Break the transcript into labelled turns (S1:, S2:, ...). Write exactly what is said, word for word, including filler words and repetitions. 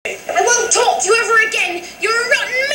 S1: I won't talk to you ever again. You're a rotten